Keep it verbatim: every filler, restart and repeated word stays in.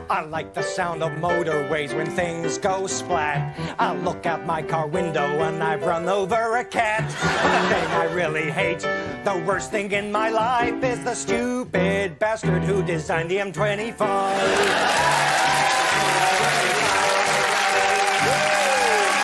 I like the sound of motorways when things go splat. I look out my car window and I've run over a cat. But the thing I really hate, the worst thing in my life, is the stupid bastard who designed the M twenty-five.